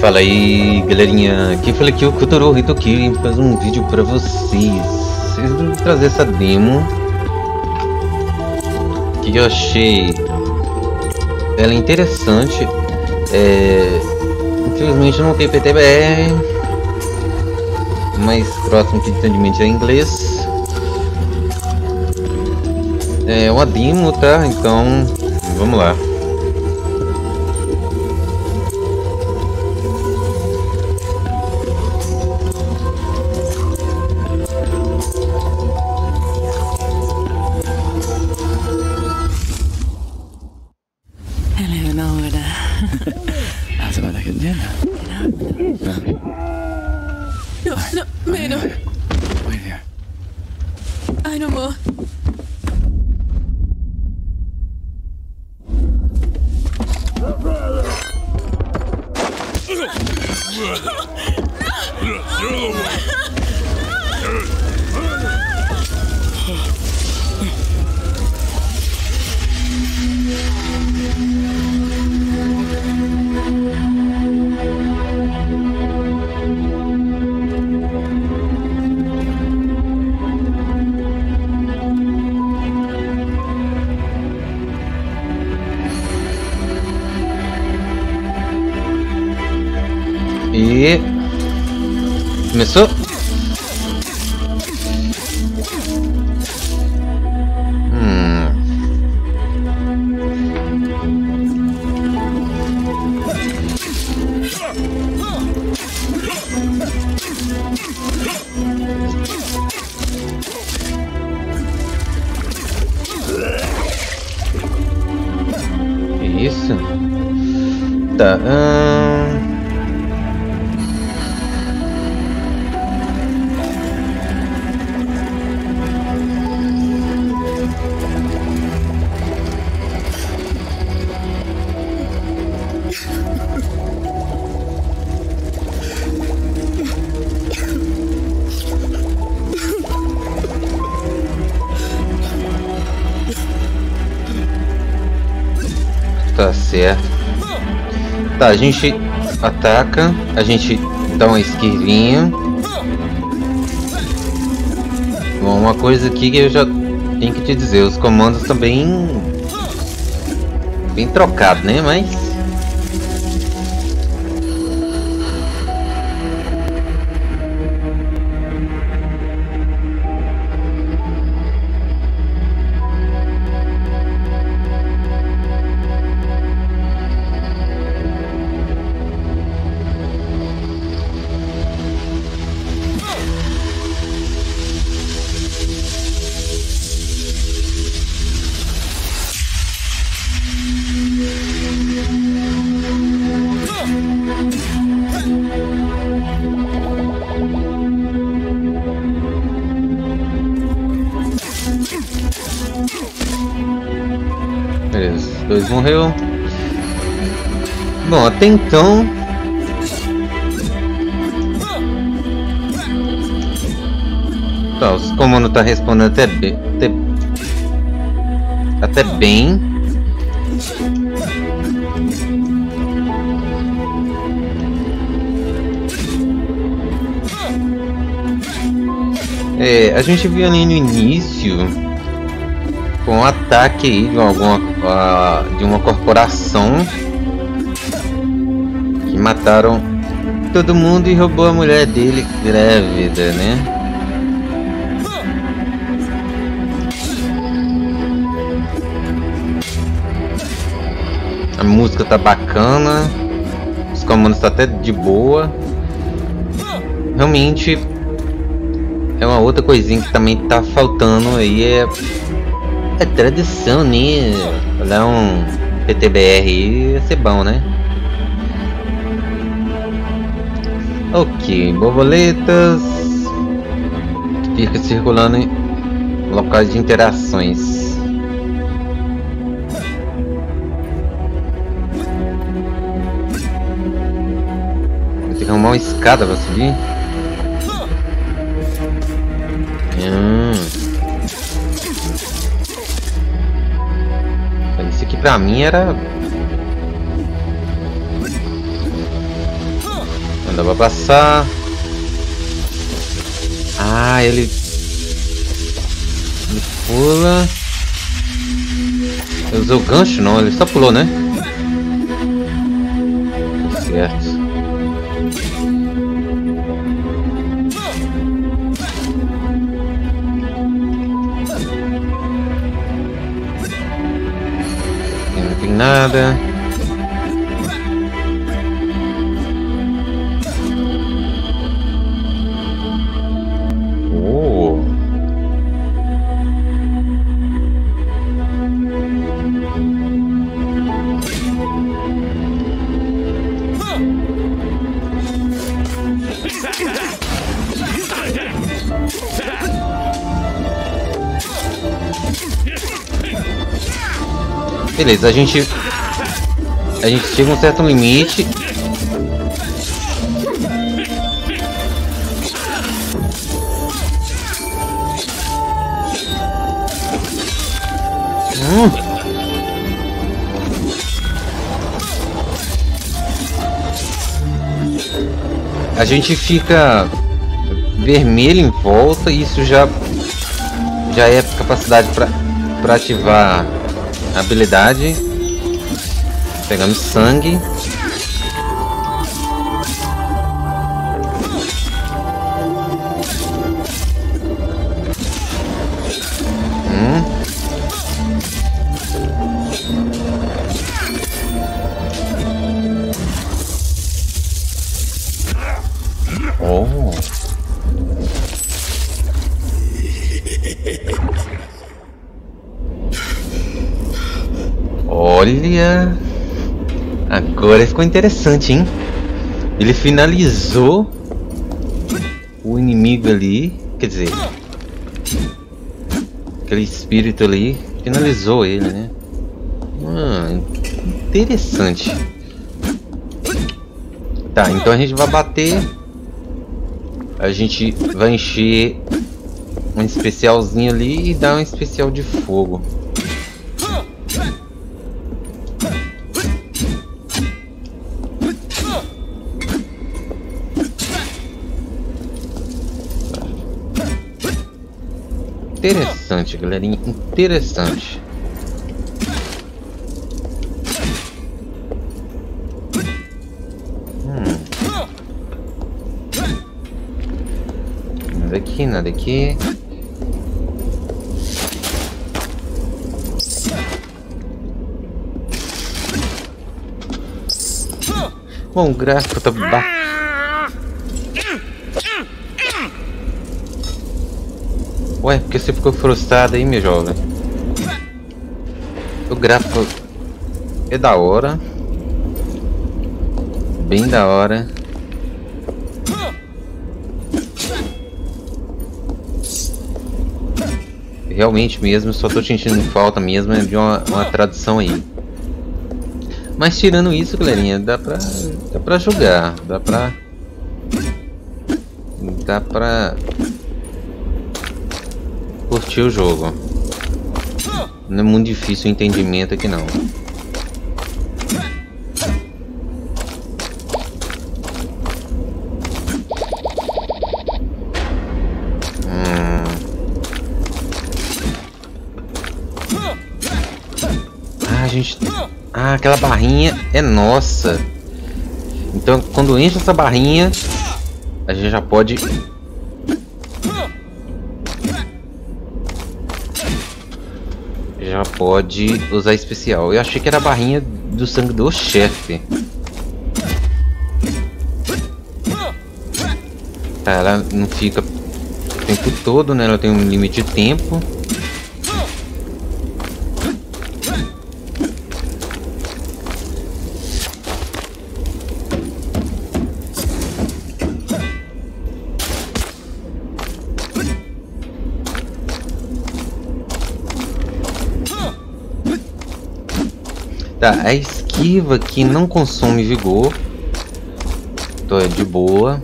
Fala aí, galerinha, aqui fala aqui o Kotaro Hitoki faz um vídeo pra vocês. Vocês vão trazer essa demo que eu achei ela interessante. Infelizmente não tem PTBR, mais próximo de entendimento é inglês. É uma demo, tá? Então vamos lá. No, Mano. Wait here. I no more. E começou. Isso. Tá. Tá certo. Tá, a gente ataca, a gente dá uma esquivinha. Bom, uma coisa aqui que eu já tenho que te dizer, os comandos também bem trocados, né? Mas beleza, dois morreu. Bom, até então tá, os comandos tá respondendo até bem. A gente viu ali no início com um ataque aí de uma corporação que mataram todo mundo e roubou a mulher dele grávida, né? A música tá bacana, os comandos tá até de boa. Realmente é uma outra coisinha que também tá faltando aí, é tradição, né? Dar um PTBR ia ser bom, né? Ok, borboletas fica circulando em locais de interações. Vou ter que arrumar uma escada pra subir. Isso aqui pra mim era Não dá pra passar. Ah, ele pula. Ele usou o gancho? Não, ele só pulou, né? Tá certo. Aqui não tem nada. Beleza, a gente chega a um certo limite. A gente fica vermelho em volta e isso já é capacidade para ativar a habilidade. Pegando sangue. Oh. Olha, agora ficou interessante, hein? Ele finalizou o inimigo ali, quer dizer, aquele espírito ali finalizou ele, né? Interessante. Tá, então a gente vai bater. A gente vai encher um especialzinho ali e dar um especial de fogo. Interessante, galerinha, interessante. Nada aqui, nada aqui. Bom, o gráfico tá Ué, por que você ficou frustrado aí, meu jovem? O gráfico é da hora. Bem da hora. Realmente mesmo, só tô sentindo falta mesmo de uma tradução aí. Mas tirando isso, galerinha, dá pra jogar. Dá pra curtir o jogo. Não é muito difícil o entendimento aqui não. Aquela barrinha é nossa. Então quando enche essa barrinha, a gente já pode usar especial. Eu achei que era a barrinha do sangue do chefe. Tá, ela não fica o tempo todo, né? Ela tem um limite de tempo. Tá, a esquiva aqui não consome vigor. Então é de boa.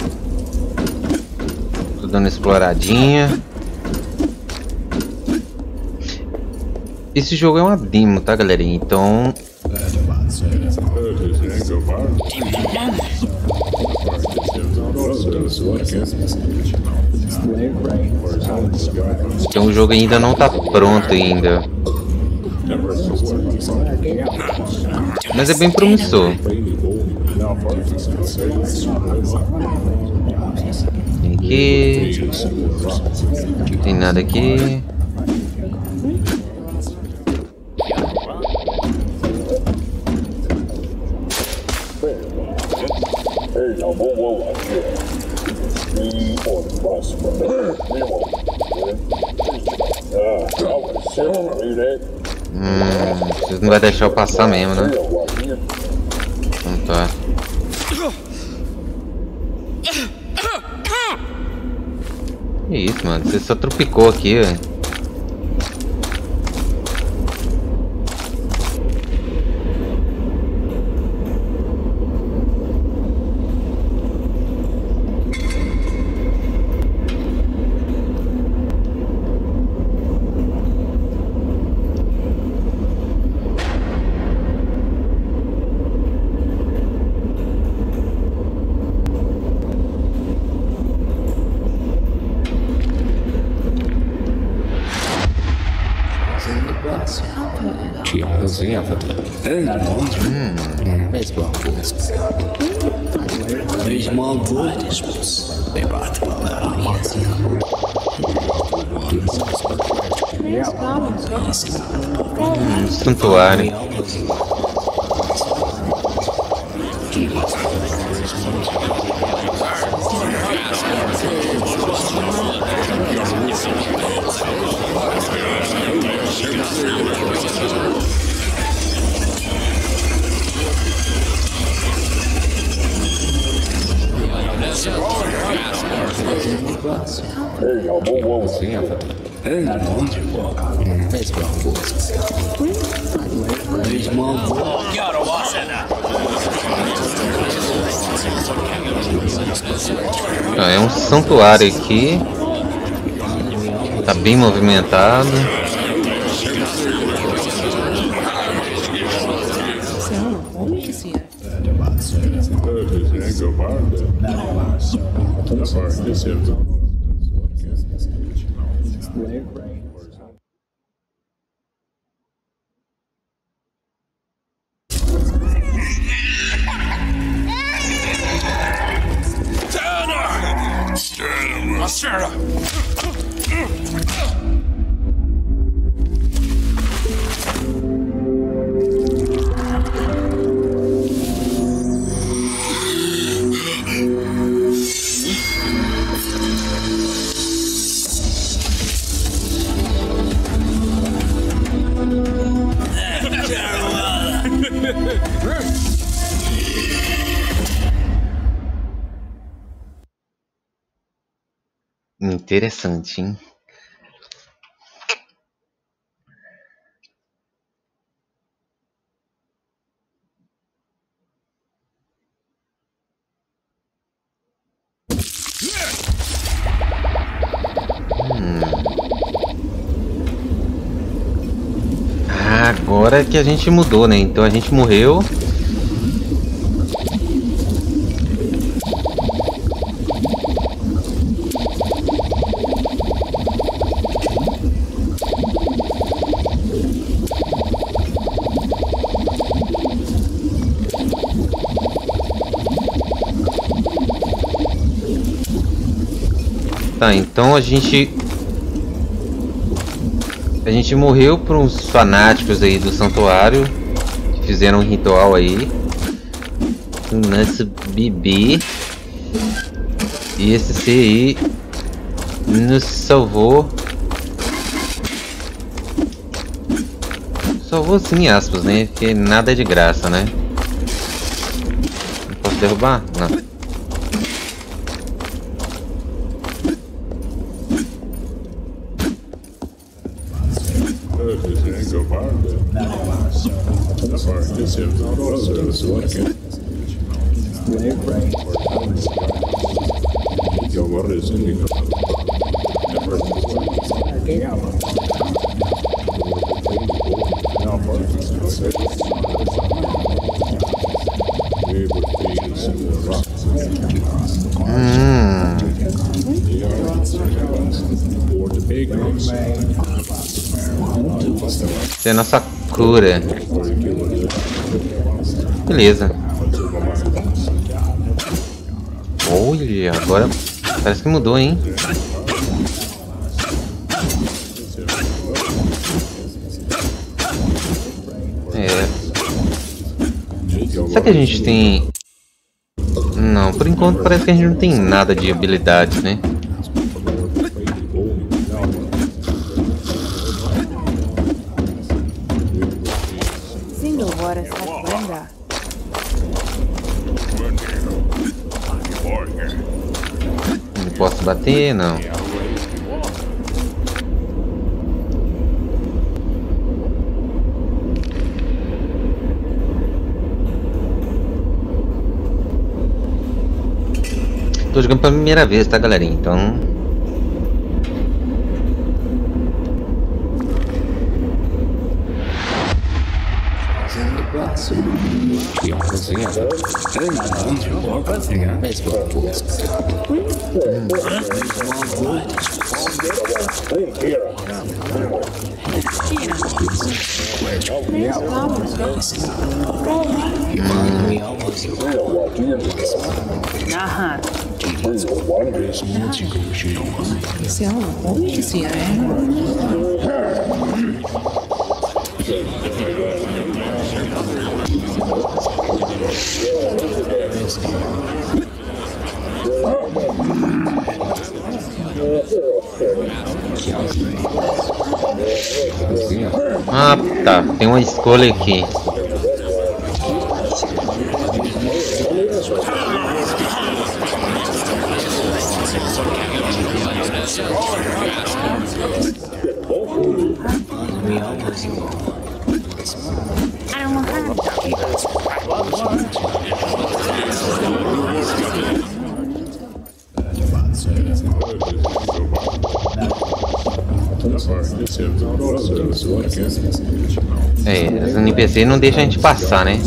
Tô dando exploradinha. Esse jogo é uma demo, tá, galerinha? Então... Então o jogo ainda não tá pronto ainda. Mas é bem promissor. Tem aqui... Não tem nada aqui. Vocês não vai deixar eu passar mesmo, né? Então tá. Que isso, mano? Você só tropicou aqui, velho. Santuário. É um santuário aqui. Tá bem movimentado. Interessante, hein? Agora que a gente mudou, né? Então a gente morreu. Tá, então a gente morreu para uns fanáticos aí do santuário que fizeram um ritual aí. O nosso bebê. E esse ser aí nos salvou. Salvou sim, aspas, né? Porque nada é de graça, né? Não posso derrubar? Não. Essa é a nossa cura. Beleza. Olha, agora parece que mudou, hein? Será que a gente tem... Não, por enquanto parece que a gente não tem nada de habilidade, né? Não posso bater, não. Tô jogando pela primeira vez, tá, galerinha? Então... Isso é uma polícia, Ah, tá. Tem uma escolha aqui. Os NPC não deixam a gente passar, né?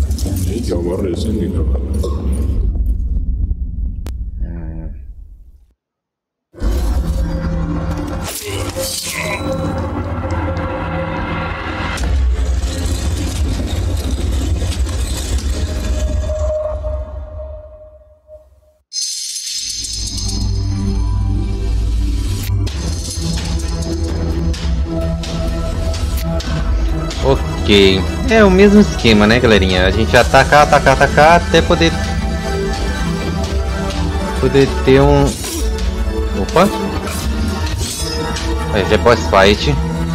Ok, é o mesmo esquema, né, galerinha? A gente atacar até poder ter um... Opa! Já é boss fight.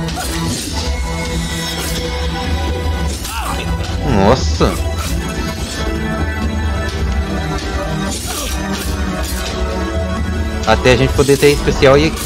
Nossa! Até a gente poder ter especial e...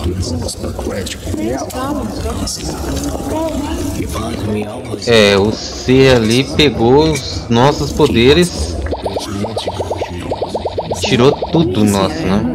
É, o C ali pegou os nossos poderes, tirou tudo nosso, né?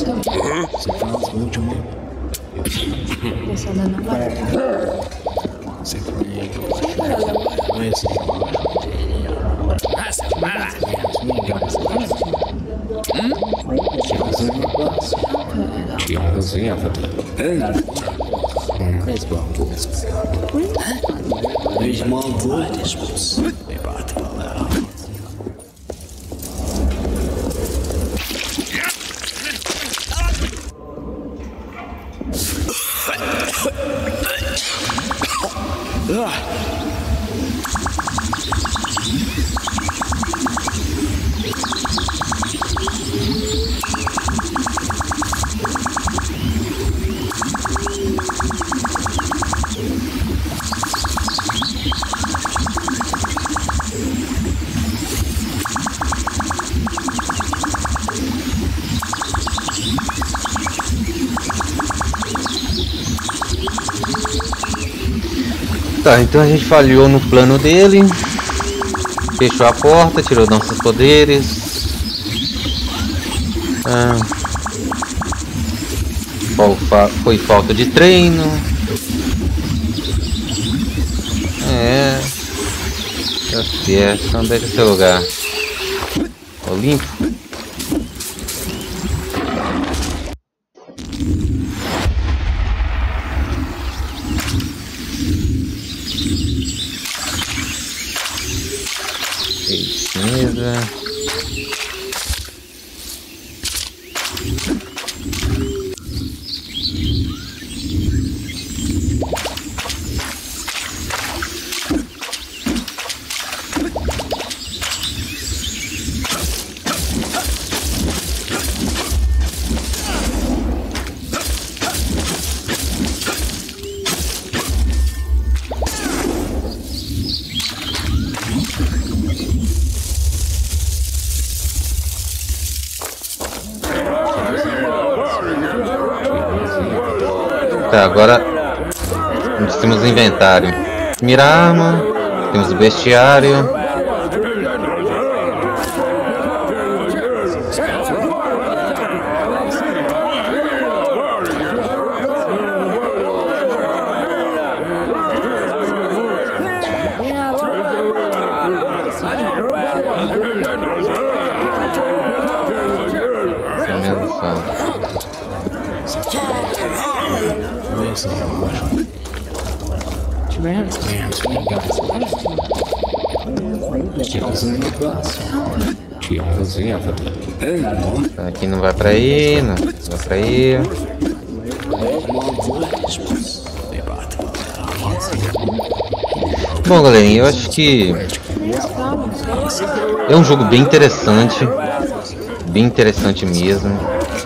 Tá, então a gente falhou no plano dele, fechou a porta, tirou nossos poderes. Foi falta de treino. Tá certo, onde é que é seu lugar? Olimpo? Beleza. Tá, agora nós temos o inventário. Mira arma, temos o bestiário. Aqui não vai pra aí, não vai pra aí. Bom, galerinha, eu acho que é um jogo bem interessante mesmo.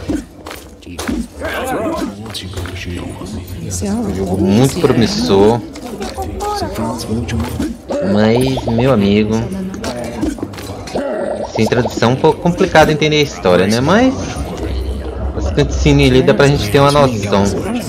Um jogo muito promissor, mas, meu amigo, sem tradução é um pouco complicado entender a história, né? Mas essa cutscene ali dá pra gente ter uma noção.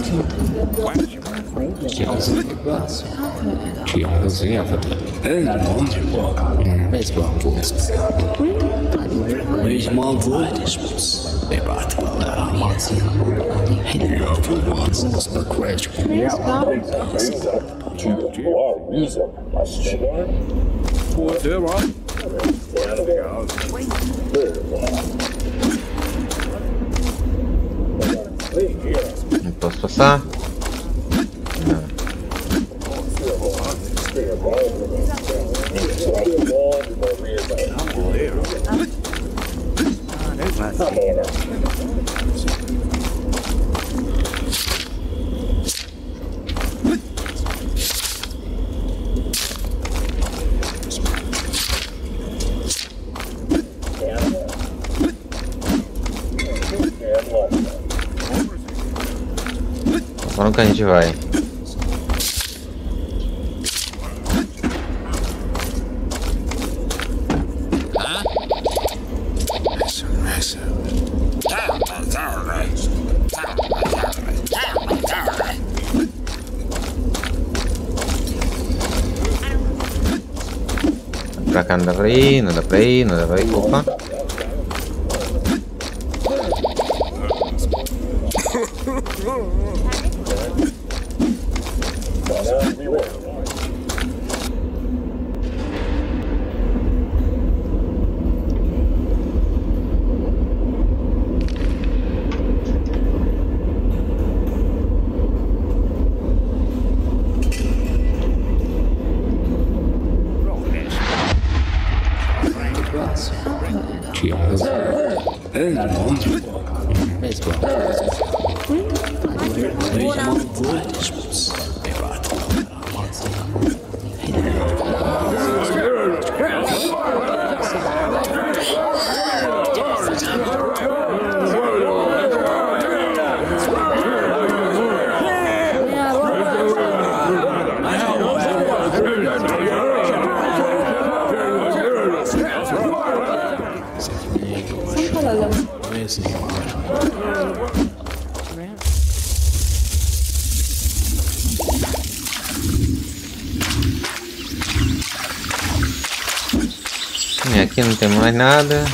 Não posso passar? Não. Para onde que a gente vai? cá, não dá pra ir, não dá pra ir, não dá pra ir. Opa. Aqui não tem mais nada.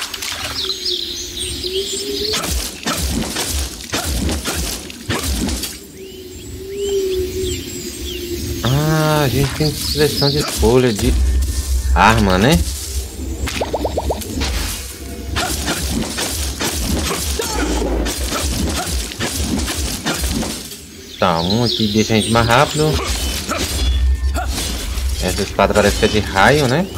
Ah, a gente tem seleção de escolha de arma, né? Tá, um aqui deixa a gente mais rápido. Essa espada parece que é de raio, né?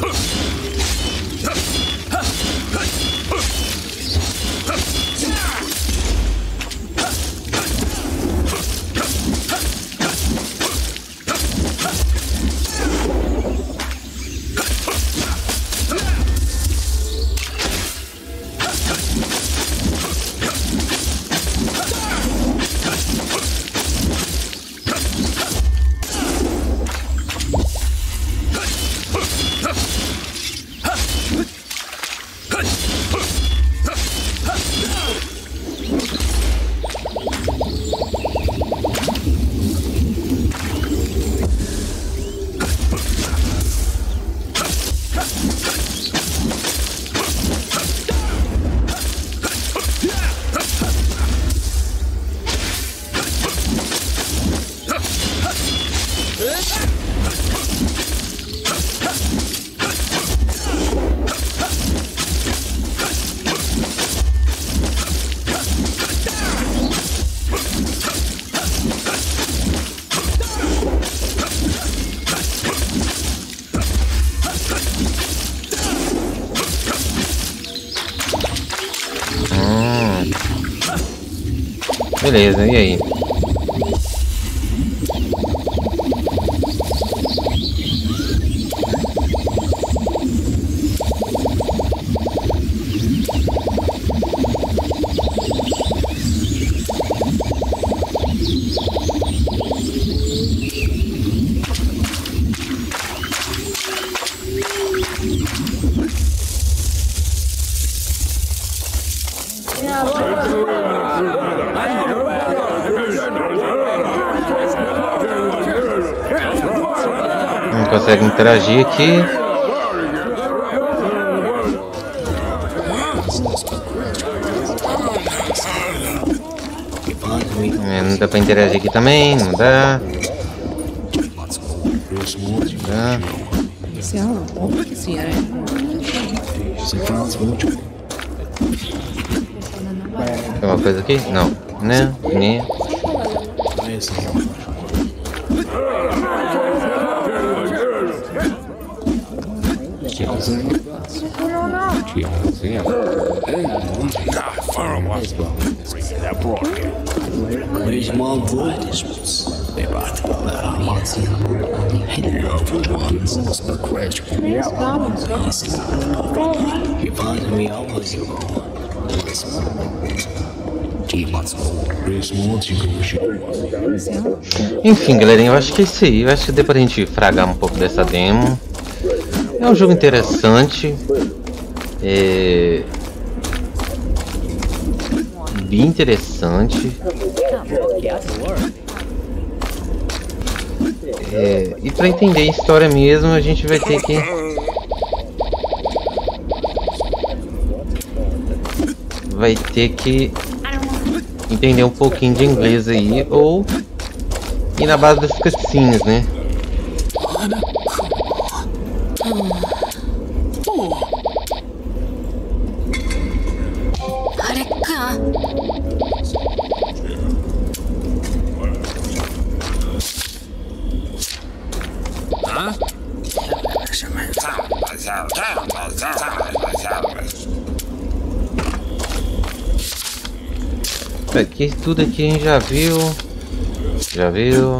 Beleza, e aí? Não consegue interagir aqui. Não dá pra interagir aqui também, não dá. Não dá. Isso é uma bomba que sim, é. Tem uma coisa aqui? Não. Né? Nem. Enfim, galerinha, eu acho que é isso aí. Eu acho que deu pra gente fragar um pouco dessa demo. É um jogo interessante. Bem interessante. E pra entender a história mesmo, a gente vai ter que vai ter que entender um pouquinho de inglês aí, ou ir na base das cutscenes, né? Aqui, tudo aqui a gente já viu. Já viu.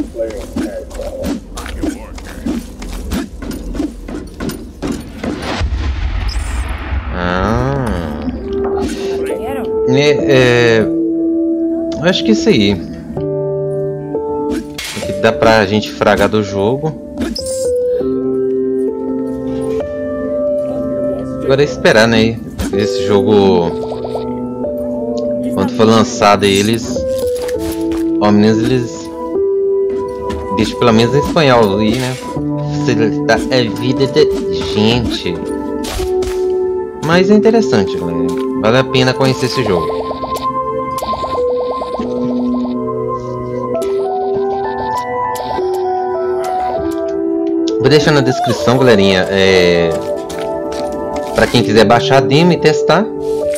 Acho que isso aí. Aqui dá pra gente fragar do jogo. Agora é esperar, né? Esse jogo, quando for lançado, eles deixam pelo menos em espanhol aí, né? Facilitar a vida da gente. Mas é interessante, galera. Vale a pena conhecer esse jogo. Vou deixar na descrição, galerinha, para quem quiser baixar a demo e testar.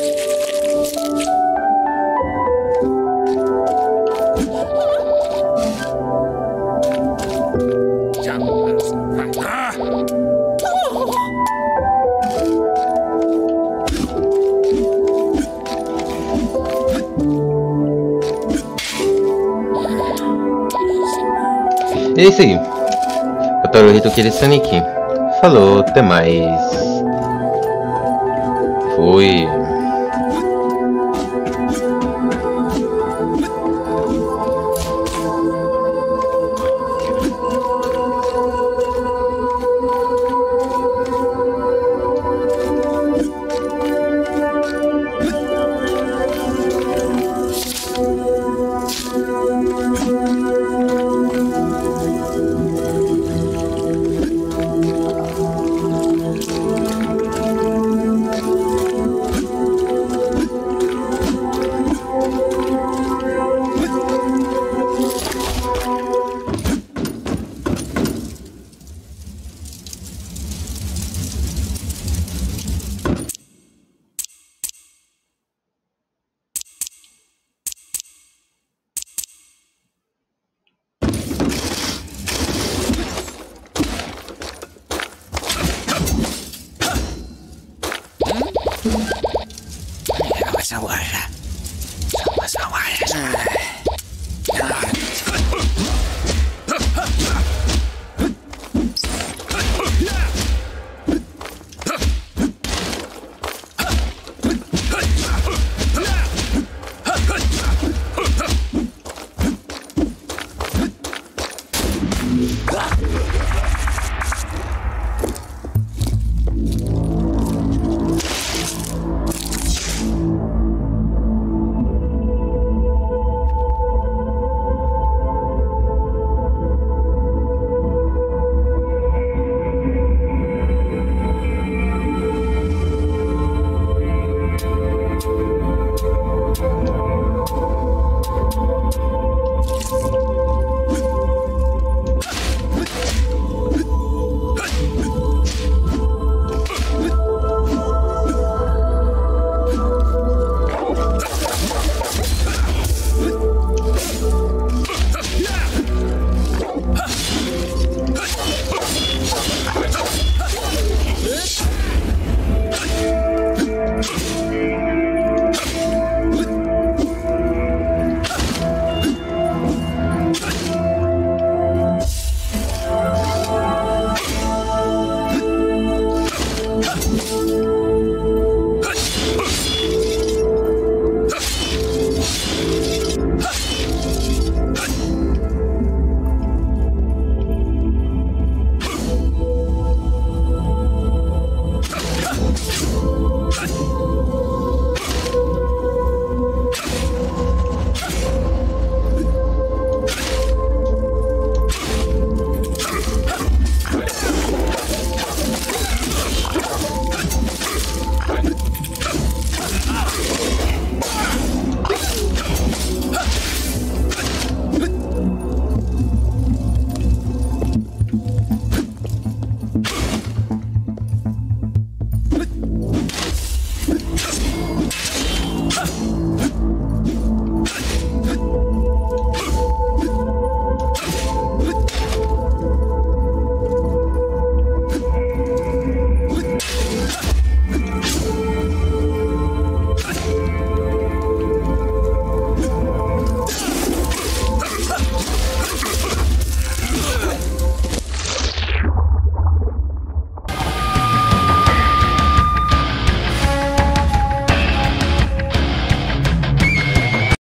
É isso aí. Eu tô Hito Kirisanic. Falou, até mais. Fui.